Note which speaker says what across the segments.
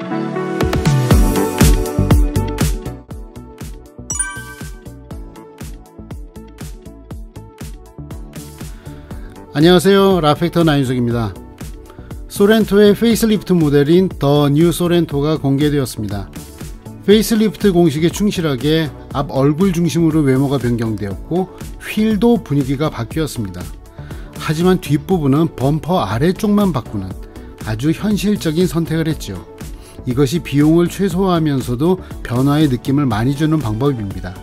Speaker 1: 안녕하세요, 라펙터 나윤석입니다. 소렌토의 페이스리프트 모델인 더 뉴 소렌토가 공개되었습니다. 페이스리프트 공식에 충실하게 앞 얼굴 중심으로 외모가 변경되었고 휠도 분위기가 바뀌었습니다. 하지만 뒷부분은 범퍼 아래쪽만 바꾸는 아주 현실적인 선택을 했죠. 이것이 비용을 최소화하면서도 변화의 느낌을 많이 주는 방법입니다.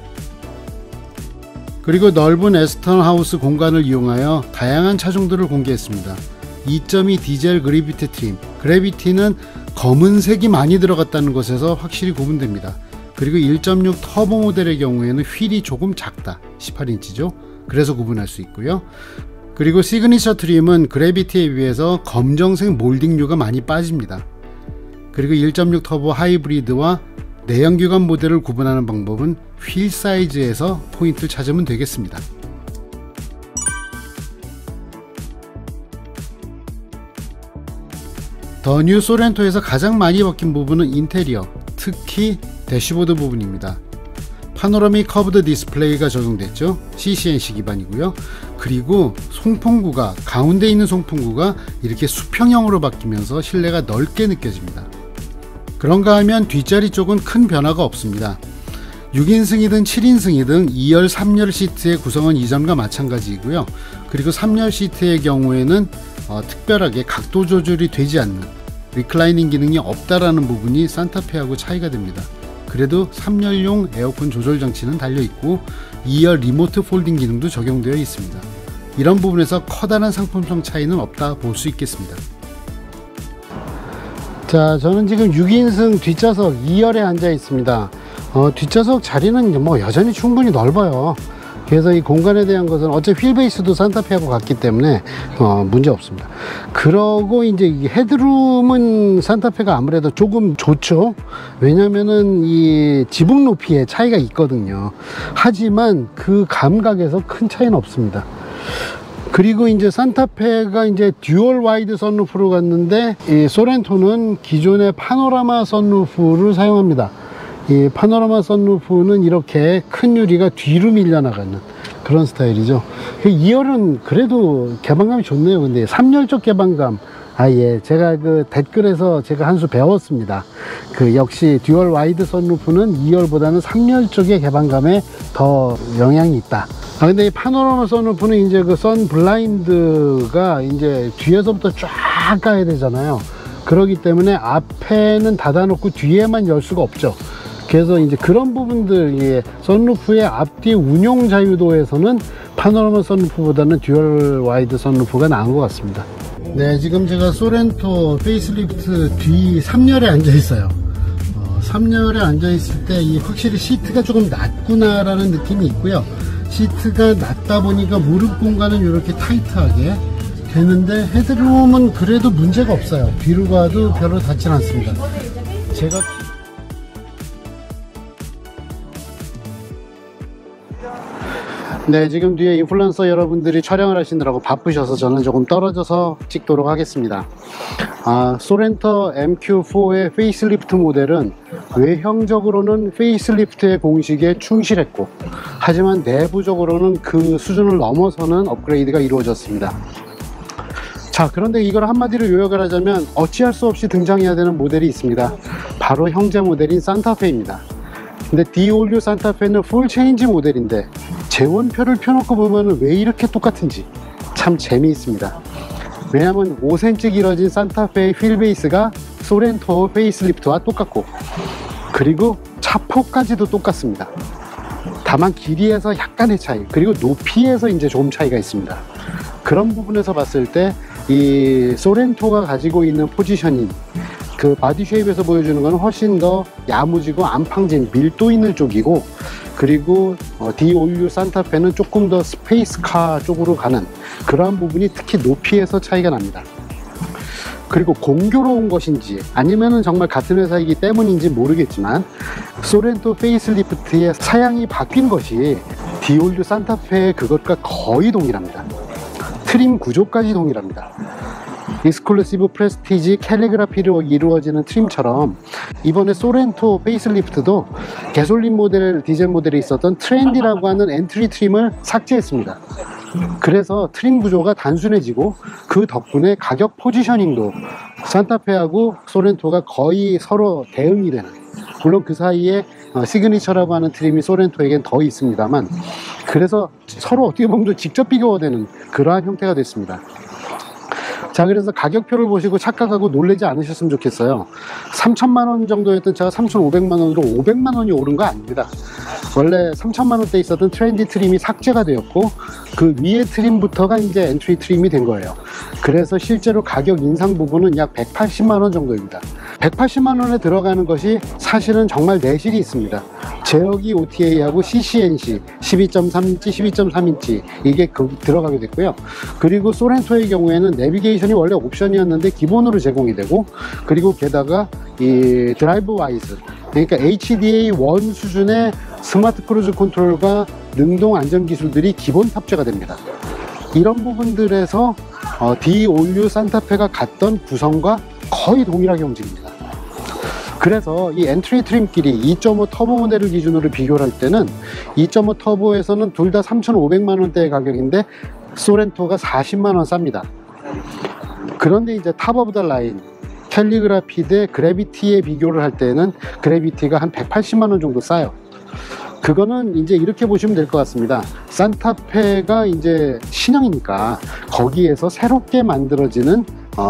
Speaker 1: 그리고 넓은 에스턴 하우스 공간을 이용하여 다양한 차종들을 공개했습니다. 2.2 디젤 그래비티 트림, 그래비티는 검은색이 많이 들어갔다는 것에서 확실히 구분됩니다. 그리고 1.6 터보 모델의 경우에는 휠이 조금 작다, 18인치죠. 그래서 구분할 수 있고요. 그리고 시그니처 트림은 그래비티에 비해서 검정색 몰딩류가 많이 빠집니다. 그리고 1.6 터보 하이브리드와 내연기관 모델을 구분하는 방법은 휠 사이즈에서 포인트를 찾으면 되겠습니다. 더 뉴 소렌토에서 가장 많이 바뀐 부분은 인테리어, 특히 대시보드 부분입니다. 파노라믹 커브드 디스플레이가 적용됐죠. CCNC 기반이고요. 그리고 송풍구가, 가운데 있는 송풍구가 이렇게 수평형으로 바뀌면서 실내가 넓게 느껴집니다. 그런가 하면 뒷자리 쪽은 큰 변화가 없습니다. 6인승이든 7인승이든 2열, 3열 시트의 구성은 이전과 마찬가지이고요. 그리고 3열 시트의 경우에는 특별하게 각도 조절이 되지 않는 리클라이닝 기능이 없다라는 부분이 산타페하고 차이가 됩니다. 그래도 3열용 에어컨 조절 장치는 달려있고 2열 리모트 폴딩 기능도 적용되어 있습니다. 이런 부분에서 커다란 상품성 차이는 없다 볼 수 있겠습니다. 자, 저는 지금 6인승 뒷좌석 2열에 앉아 있습니다. 뒷좌석 자리는 뭐 여전히 충분히 넓어요. 그래서 이 공간에 대한 것은 어차피 휠베이스도 산타페하고 같기 때문에 문제 없습니다. 그러고 이제 이 헤드룸은 산타페가 아무래도 조금 좋죠. 왜냐면은 이 지붕 높이에 차이가 있거든요. 하지만 그 감각에서 큰 차이는 없습니다. 그리고 이제 산타페가 이제 듀얼 와이드 선루프로 갔는데 이 소렌토는 기존의 파노라마 선루프를 사용합니다. 이 파노라마 선루프는 이렇게 큰 유리가 뒤로 밀려나가는 그런 스타일이죠. 2열은 그래도 개방감이 좋네요. 근데 3열 쪽 개방감, 예, 제가 그 댓글에서 제가 한 수 배웠습니다. 그 역시 듀얼 와이드 선루프는 2열보다는 3열 쪽의 개방감에 더 영향이 있다. 근데 이 파노라마 선루프는 이제 그 선 블라인드가 이제 뒤에서부터 쫙 가야 되잖아요. 그렇기 때문에 앞에는 닫아놓고 뒤에만 열 수가 없죠. 그래서 이제 그런 부분들, 예, 선루프의 앞뒤 운용 자유도에서는 파노라마 선루프보다는 듀얼 와이드 선루프가 나은 것 같습니다. 네, 지금 제가 소렌토 페이스리프트 뒤 3열에 앉아 있어요. 3열에 앉아 있을 때 이 확실히 시트가 조금 낮구나 라는 느낌이 있고요. 시트가 낮다 보니까 무릎 공간은 이렇게 타이트하게 되는데 헤드룸은 그래도 문제가 없어요. 뒤로 가도 별로 닿진 않습니다. 제가 네, 지금 뒤에 인플루언서 여러분들이 촬영을 하시느라고 바쁘셔서 저는 조금 떨어져서 찍도록 하겠습니다. 소렌토 MQ4의 페이스리프트 모델은 외형적으로는 페이스리프트의 공식에 충실했고, 하지만 내부적으로는 그 수준을 넘어서는 업그레이드가 이루어졌습니다. 자, 그런데 이걸 한마디로 요약을 하자면 어찌할 수 없이 등장해야 되는 모델이 있습니다. 바로 형제 모델인 산타페입니다. 근데 디올류 산타페는 풀 체인지 모델인데 재원표를 펴놓고 보면 왜 이렇게 똑같은지 참 재미있습니다. 왜냐하면 5cm 길어진 산타페의 휠베이스가 소렌토 페이스리프트와 똑같고, 그리고 차폭까지도 똑같습니다. 다만 길이에서 약간의 차이, 그리고 높이에서 이제 조금 차이가 있습니다. 그런 부분에서 봤을 때 이 소렌토가 가지고 있는 포지셔닝, 그 바디 쉐입에서 보여주는 건 훨씬 더 야무지고 안팡진 밀도 있는 쪽이고, 그리고 디올류 산타페는 조금 더 스페이스카 쪽으로 가는 그러한 부분이 특히 높이에서 차이가 납니다. 그리고 공교로운 것인지 아니면은 정말 같은 회사이기 때문인지 모르겠지만 소렌토 페이스리프트의 사양이 바뀐 것이 디올류 산타페의 그것과 거의 동일합니다. 트림 구조까지 동일합니다. 익스클루시브 프레스티지 캘리그라피로 이루어지는 트림처럼 이번에 소렌토 페이스리프트도 개솔린 모델, 디젤 모델에 있었던 트렌디라고 하는 엔트리 트림을 삭제했습니다. 그래서 트림 구조가 단순해지고 그 덕분에 가격 포지셔닝도 산타페하고 소렌토가 거의 서로 대응이 되는, 물론 그 사이에 시그니처라고 하는 트림이 소렌토에겐 더 있습니다만, 그래서 서로 어떻게 보면 좀 직접 비교되는 그러한 형태가 됐습니다. 자, 그래서 가격표를 보시고 착각하고 놀라지 않으셨으면 좋겠어요. 3천만 원 정도였던 차가 3,500만 원으로 500만 원이 오른 거 아닙니다. 원래 3천만 원대 있었던 트렌디 트림이 삭제가 되었고 그 위에 트림부터가 이제 엔트리 트림이 된 거예요. 그래서 실제로 가격 인상 부분은 약 180만 원 정도입니다. 180만 원에 들어가는 것이 사실은 정말 내실이 있습니다. 제어기 OTA하고 CCNC 12.3인치, 12.3인치 이게 들어가게 됐고요. 그리고 소렌토의 경우에는 내비게이션이 원래 옵션이었는데 기본으로 제공이 되고, 그리고 게다가 이 드라이브 와이즈, 그러니까 HDA1 수준의 스마트 크루즈 컨트롤과 능동 안전 기술들이 기본 탑재가 됩니다. 이런 부분들에서 D-올류 산타페가 갔던 구성과 거의 동일하게 움직입니다. 그래서 이 엔트리 트림끼리 2.5 터보 모델을 기준으로 비교를 할 때는 2.5 터보에서는 둘 다 3,500만 원대의 가격인데 소렌토가 40만 원 쌉니다. 그런데 이제 탑 오브 더 라인 캘리그라피 대 그래비티에 비교를 할 때는 그래비티가 한 180만 원 정도 싸요. 그거는 이제 이렇게 보시면 될 것 같습니다. 산타페가 이제 신형이니까 거기에서 새롭게 만들어지는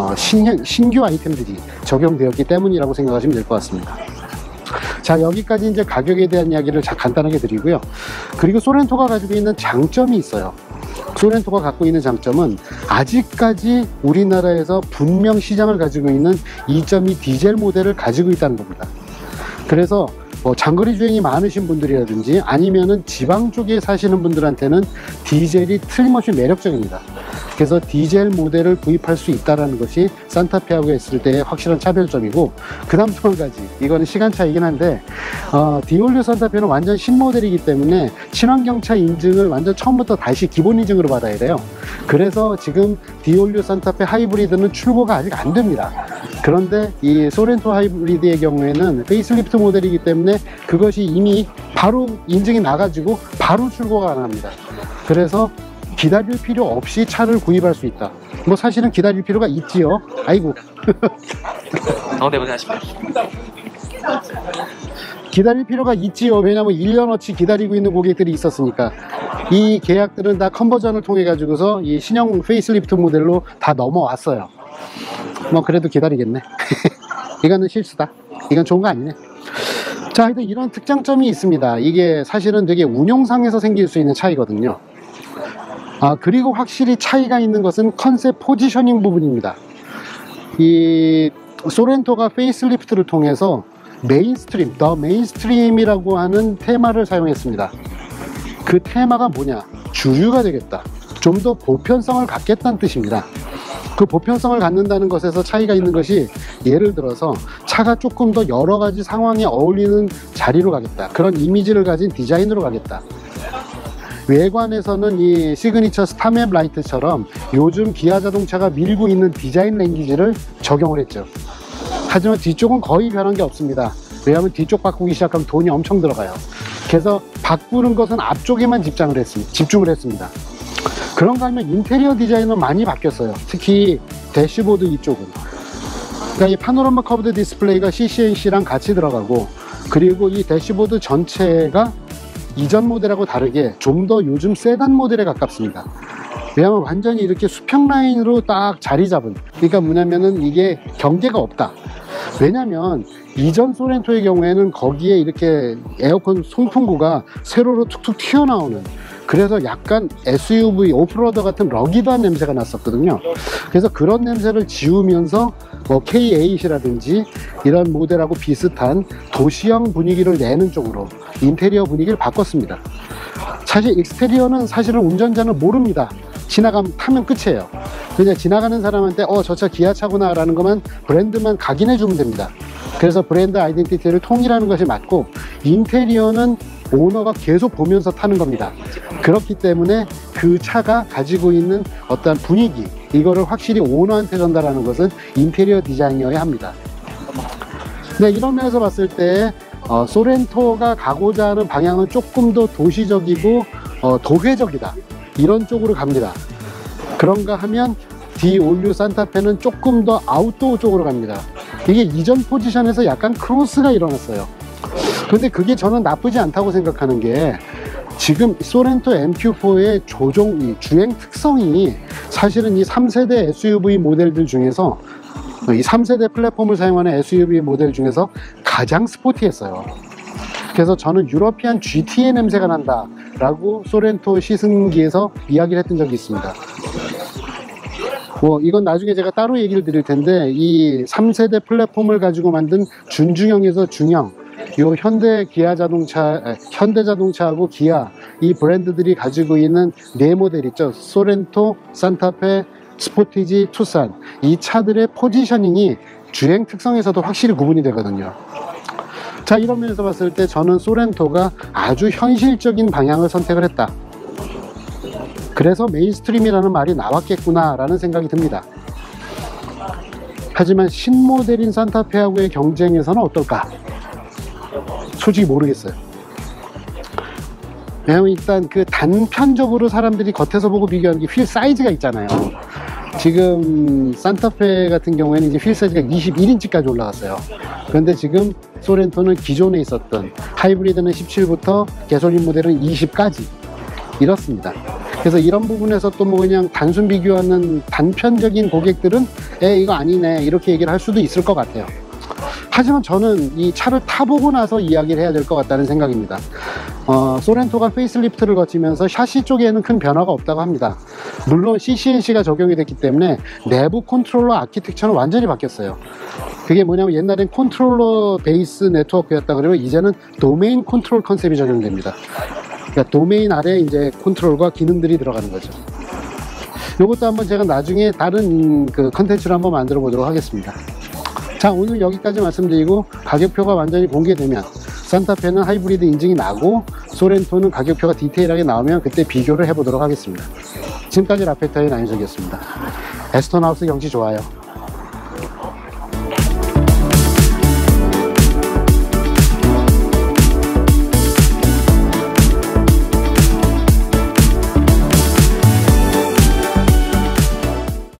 Speaker 1: 신규 아이템들이 적용되었기 때문이라고 생각하시면 될 것 같습니다. 자, 여기까지 이제 가격에 대한 이야기를 간단하게 드리고요. 그리고 소렌토가 가지고 있는 장점이 있어요. 소렌토가 갖고 있는 장점은 아직까지 우리나라에서 분명 시장을 가지고 있는 2.2 디젤 모델을 가지고 있다는 겁니다. 그래서 장거리 주행이 많으신 분들이라든지 아니면은 지방 쪽에 사시는 분들한테는 디젤이 틀림없이 매력적입니다. 그래서 디젤 모델을 구입할 수 있다는 것이 산타페하고 했을 때의 확실한 차별점이고, 그 다음 또 한 가지, 이거는 시간 차이긴 한데 디올류 산타페는 완전 신모델이기 때문에 친환경차 인증을 완전 처음부터 다시 기본 인증으로 받아야 돼요. 그래서 지금 디올류 산타페 하이브리드는 출고가 아직 안 됩니다. 그런데 이 소렌토 하이브리드의 경우에는 페이스리프트 모델이기 때문에 그것이 이미 바로 인증이 나가지고 바로 출고가 가능합니다. 그래서 기다릴 필요 없이 차를 구입할 수 있다. 뭐 사실은 기다릴 필요가 있지요. 아이고. 기다릴 필요가 있지요. 왜냐면 1년어치 기다리고 있는 고객들이 있었으니까. 이 계약들은 다 컨버전을 통해 가지고서 이 신형 페이스리프트 모델로 다 넘어왔어요. 뭐 그래도 기다리겠네. 이거는 실수다. 이건 좋은 거 아니네. 자, 하여튼 이런 특장점이 있습니다. 이게 사실은 되게 운용상에서 생길 수 있는 차이거든요. 그리고 확실히 차이가 있는 것은 컨셉 포지셔닝 부분입니다. 이 소렌토가 페이스리프트를 통해서 메인스트림, 더 메인스트림이라고 하는 테마를 사용했습니다. 그 테마가 뭐냐? 주류가 되겠다. 좀 더 보편성을 갖겠다는 뜻입니다. 그 보편성을 갖는다는 것에서 차이가 있는 것이, 예를 들어서 차가 조금 더 여러 가지 상황에 어울리는 자리로 가겠다. 그런 이미지를 가진 디자인으로 가겠다. 외관에서는 이 시그니처 스타맵 라이트처럼 요즘 기아 자동차가 밀고 있는 디자인 랭귀지를 적용을 했죠. 하지만 뒤쪽은 거의 변한 게 없습니다. 왜냐하면 뒤쪽 바꾸기 시작하면 돈이 엄청 들어가요. 그래서 바꾸는 것은 앞쪽에만 집중을 했습니다. 그런가 하면 인테리어 디자인은 많이 바뀌었어요. 특히 대시보드 이쪽은. 그러니까 이 파노라마 커브드 디스플레이가 CCNC랑 같이 들어가고, 그리고 이 대시보드 전체가 이전 모델하고 다르게 좀 더 요즘 세단 모델에 가깝습니다. 왜냐하면 완전히 이렇게 수평 라인으로 딱 자리 잡은, 그러니까 뭐냐면은 이게 경계가 없다. 왜냐면 이전 소렌토의 경우에는 거기에 이렇게 에어컨 송풍구가 세로로 툭툭 튀어나오는, 그래서 약간 SUV 오프로더 같은 러기드한 냄새가 났었거든요. 그래서 그런 냄새를 지우면서 뭐 K8이라든지 이런 모델하고 비슷한 도시형 분위기를 내는 쪽으로 인테리어 분위기를 바꿨습니다. 사실 익스테리어는 사실은 운전자는 모릅니다. 타면 끝이에요. 그냥 지나가는 사람한테 저 차 기아차구나 라는 것만, 브랜드만 각인해 주면 됩니다. 그래서 브랜드 아이덴티티를 통일하는 것이 맞고, 인테리어는 오너가 계속 보면서 타는 겁니다. 그렇기 때문에 그 차가 가지고 있는 어떤 분위기, 이거를 확실히 오너한테 전달하는 것은 인테리어 디자이너여야 합니다. 네, 이런 면에서 봤을 때 소렌토가 가고자 하는 방향은 조금 더 도시적이고 도회적이다, 이런 쪽으로 갑니다. 그런가 하면 D-올류 산타페는 조금 더 아웃도어 쪽으로 갑니다. 이게 이전 포지션에서 약간 크로스가 일어났어요. 근데 그게 저는 나쁘지 않다고 생각하는 게, 지금 소렌토 MQ4의 이 주행 특성이 사실은 이 3세대 SUV 모델들 중에서, 이 3세대 플랫폼을 사용하는 SUV 모델 중에서 가장 스포티했어요. 그래서 저는 유러피안 GTA 냄새가 난다 라고 소렌토 시승기에서 이야기를 했던 적이 있습니다. 이건 나중에 제가 따로 얘기를 드릴 텐데, 이 3세대 플랫폼을 가지고 만든 준중형에서 중형, 요 현대자동차하고 기아, 이 브랜드들이 가지고 있는 네 모델 있죠. 소렌토, 산타페, 스포티지, 투싼, 이 차들의 포지셔닝이 주행 특성에서도 확실히 구분이 되거든요. 자, 이런 면에서 봤을 때 저는 소렌토가 아주 현실적인 방향을 선택을 했다. 그래서 메인스트림이라는 말이 나왔겠구나 라는 생각이 듭니다. 하지만 신모델인 산타페하고의 경쟁에서는 어떨까? 솔직히 모르겠어요. 왜냐면 일단 그 단편적으로 사람들이 겉에서 보고 비교하는 게 휠 사이즈가 있잖아요. 지금 산타페 같은 경우에는 이제 휠 사이즈가 21인치까지 올라갔어요. 그런데 지금 소렌토는 기존에 있었던 하이브리드는 17부터 개솔린 모델은 20까지 이렇습니다. 그래서 이런 부분에서 또 뭐 그냥 단순 비교하는 단편적인 고객들은 이거 아니네 이렇게 얘기를 할 수도 있을 것 같아요. 하지만 저는 이 차를 타보고 나서 이야기를 해야 될 것 같다는 생각입니다. 소렌토가 페이스리프트를 거치면서 샤시 쪽에는 큰 변화가 없다고 합니다. 물론 CCNC가 적용이 됐기 때문에 내부 컨트롤러 아키텍처는 완전히 바뀌었어요. 그게 뭐냐면 옛날엔 컨트롤러 베이스 네트워크였다 그러면 이제는 도메인 컨트롤 컨셉이 적용됩니다. 그러니까 도메인 아래에 이제 컨트롤과 기능들이 들어가는 거죠. 이것도 한번 제가 나중에 다른 그 컨텐츠를 한번 만들어 보도록 하겠습니다. 자, 오늘 여기까지 말씀드리고, 가격표가 완전히 공개되면 산타페는 하이브리드 인증이 나고 소렌토는 가격표가 디테일하게 나오면 그때 비교를 해보도록 하겠습니다. 지금까지 라페타의 나인석이었습니다. 에스톤하우스 경치 좋아요.